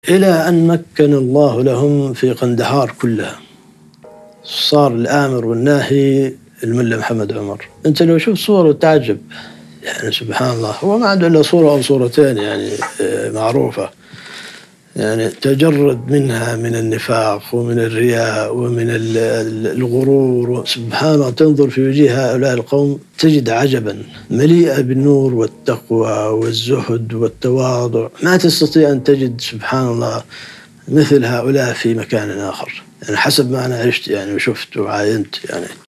إلى أن مكن الله لهم في قندهار كلها، صار الآمر والناهي الملا محمد عمر. أنت لو شفت صوره تعجب، يعني سبحان الله، هو ما عنده إلا صورة أو صورتين يعني معروفة، يعني تجرد منها من النفاق ومن الرياء ومن الغرور. سبحان الله، تنظر في وجه هؤلاء القوم تجد عجبا، مليئة بالنور والتقوى والزهد والتواضع. ما تستطيع أن تجد سبحان الله مثل هؤلاء في مكان آخر، يعني حسب ما أنا عشت يعني وشفت وعاينت يعني.